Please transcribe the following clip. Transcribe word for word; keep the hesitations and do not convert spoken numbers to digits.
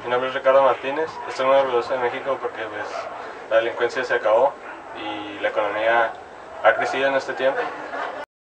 Mi nombre es Ricardo Martínez, estoy muy orgulloso de México porque pues, la delincuencia se acabó y la economía ha crecido en este tiempo.